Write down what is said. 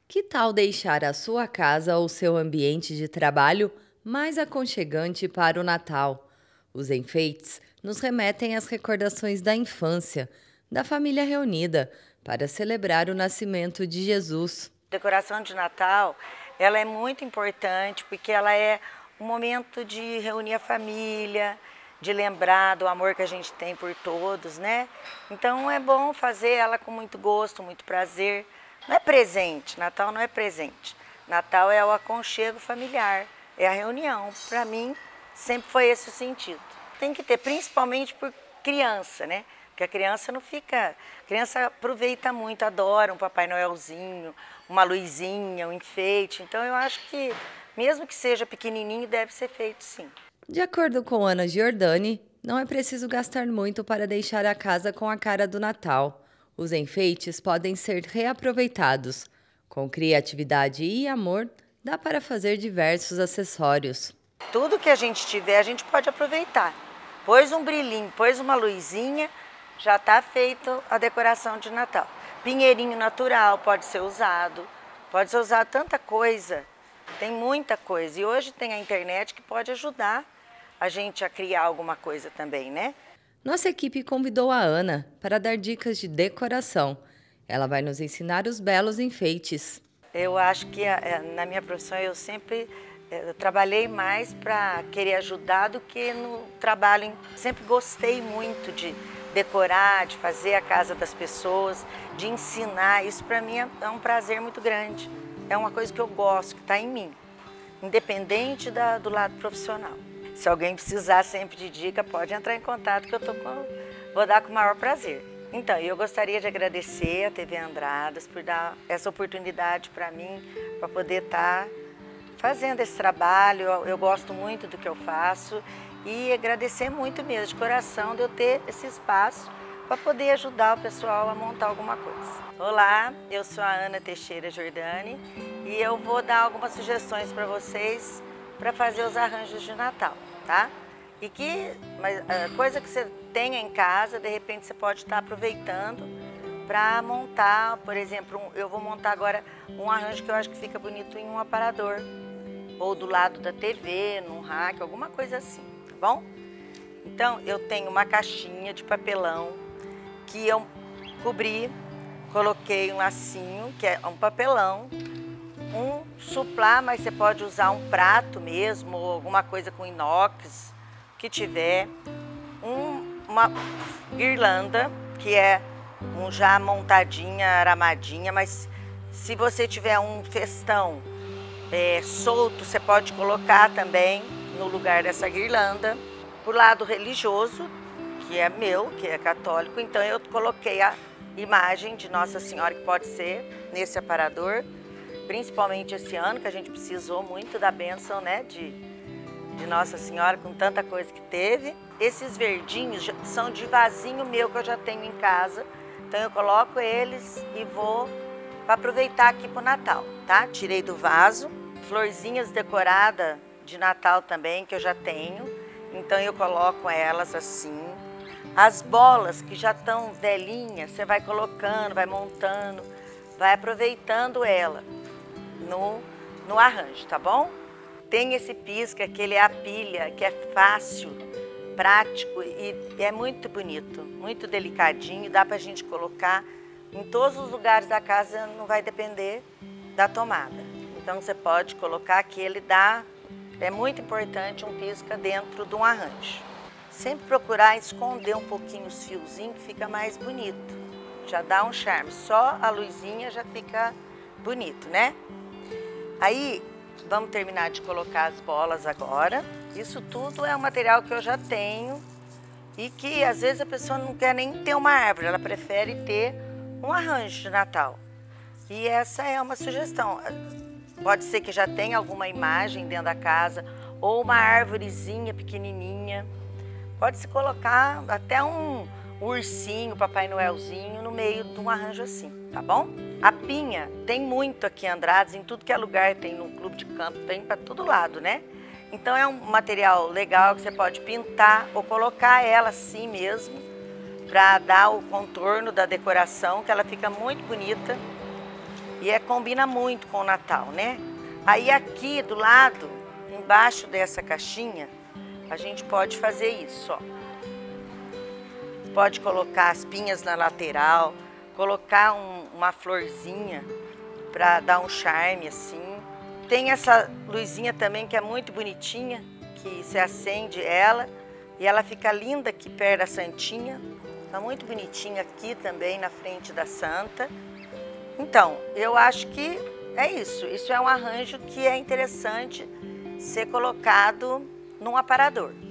Que tal deixar a sua casa ou seu ambiente de trabalho mais aconchegante para o Natal? Os enfeites nos remetem às recordações da infância, da família reunida, para celebrar o nascimento de Jesus. Decoração de Natal, ela é muito importante porque ela é um momento de reunir a família, de lembrar do amor que a gente tem por todos, né? Então é bom fazer ela com muito gosto, muito prazer. Não é presente, Natal não é presente. Natal é o aconchego familiar, é a reunião. Para mim, sempre foi esse o sentido. Tem que ter, principalmente por criança, né? Porque a criança não fica... A criança aproveita muito, adora um Papai Noelzinho, uma luzinha, um enfeite. Então eu acho que, mesmo que seja pequenininho, deve ser feito sim. De acordo com Ana Giordani, não é preciso gastar muito para deixar a casa com a cara do Natal. Os enfeites podem ser reaproveitados. Com criatividade e amor, dá para fazer diversos acessórios. Tudo que a gente tiver, a gente pode aproveitar. Pôs um brilhinho, pôs uma luzinha, já está feito a decoração de Natal. Pinheirinho natural pode ser usado tanta coisa, tem muita coisa. E hoje tem a internet que pode ajudar a gente a criar alguma coisa também, né? Nossa equipe convidou a Ana para dar dicas de decoração. Ela vai nos ensinar os belos enfeites. Eu acho que na minha profissão eu sempre trabalhei mais para querer ajudar do que no trabalho. Sempre gostei muito de decorar, de fazer a casa das pessoas, de ensinar. Isso para mim é um prazer muito grande. É uma coisa que eu gosto, que está em mim, independente do lado profissional. Se alguém precisar sempre de dica, pode entrar em contato que eu vou dar com o maior prazer. Então, eu gostaria de agradecer a TV Andradas por dar essa oportunidade para mim, para poder estar fazendo esse trabalho. Eu gosto muito do que eu faço e agradecer muito mesmo, de coração, de eu ter esse espaço para poder ajudar o pessoal a montar alguma coisa. Olá, eu sou a Ana Teixeira Giordani e eu vou dar algumas sugestões para vocês para fazer os arranjos de Natal, tá? Mas coisa que você tenha em casa, de repente você pode estar aproveitando para montar, por exemplo, eu vou montar agora um arranjo que eu acho que fica bonito em um aparador, ou do lado da TV, num rack, alguma coisa assim, tá bom? Então, eu tenho uma caixinha de papelão que eu cobri, coloquei um lacinho, que é um papelão, um suplá, mas você pode usar um prato mesmo, ou alguma coisa com inox, que tiver, uma guirlanda, que é já montadinha, aramadinha, mas se você tiver um festão solto, você pode colocar também no lugar dessa guirlanda. Pro lado religioso, que é meu, que é católico, então eu coloquei a imagem de Nossa Senhora, que pode ser nesse aparador, principalmente esse ano, que a gente precisou muito da bênção, né, de Nossa Senhora, com tanta coisa que teve. Esses verdinhos são de vasinho meu, que eu já tenho em casa, então eu coloco eles e vou para aproveitar aqui pro Natal, tá? Tirei do vaso, florzinhas decoradas de Natal também, que eu já tenho, então eu coloco elas assim. As bolas que já estão velhinhas, você vai colocando, vai montando, vai aproveitando ela no arranjo, tá bom? Tem esse pisca, que ele é a pilha, que é fácil, prático e é muito bonito, muito delicadinho, dá pra gente colocar em todos os lugares da casa, não vai depender da tomada. Então você pode colocar que ele é muito importante um pisca dentro de um arranjo. Sempre procurar esconder um pouquinho os fiozinhos, que fica mais bonito. Já dá um charme, só a luzinha já fica bonito, né? Aí, vamos terminar de colocar as bolas agora. Isso tudo é um material que eu já tenho e que às vezes a pessoa não quer nem ter uma árvore, ela prefere ter um arranjo de Natal. E essa é uma sugestão. Pode ser que já tenha alguma imagem dentro da casa ou uma árvorezinha pequenininha. Pode-se colocar até um ursinho, Papai Noelzinho, no meio de um arranjo assim, tá bom? A pinha tem muito aqui em Andradas, em tudo que é lugar, tem no clube de campo, tem para todo lado, né? Então é um material legal que você pode pintar ou colocar ela assim mesmo, para dar o contorno da decoração, que ela fica muito bonita. E combina muito com o Natal, né? Aí aqui do lado, embaixo dessa caixinha, a gente pode fazer isso, ó. Pode colocar as pinhas na lateral, colocar uma florzinha para dar um charme assim. Tem essa luzinha também que é muito bonitinha, que você acende ela e ela fica linda aqui perto da Santinha. Tá muito bonitinha aqui também na frente da Santa. Então, eu acho que é isso. Isso é um arranjo que é interessante ser colocado num aparador.